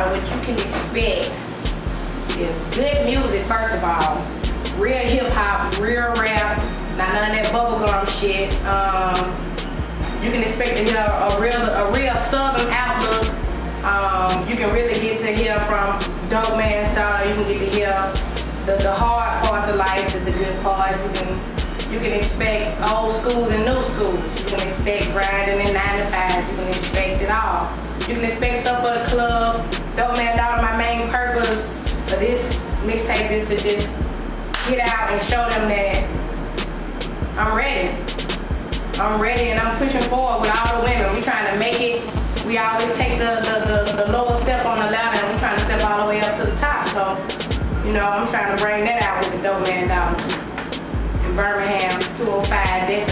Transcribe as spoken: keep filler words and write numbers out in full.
Daughter, what you can expect is good music, first of all. Real hip hop, real rap, not none of that bubblegum shit. Um, you can expect to hear a real, a real southern outlook. Um, you can really get to hear from Dope Man's Daughter. You can get to hear the, the hard parts of life, the, the good parts. You can you can expect old schools and new schools. You can expect grinding and nine to fives. You can expect it all. You can expect stuff for the club. Dope Man's Daughter, my main purpose for this mixtape is to just get out and show them that I'm ready. I'm ready and I'm pushing forward with all the women. We trying to make it. We always take the, the, the, the lower step on the ladder and we're trying to step all the way up to the top. So, you know, I'm trying to bring that out with the Dope Man's Daughter. In Birmingham, two oh five, definitely.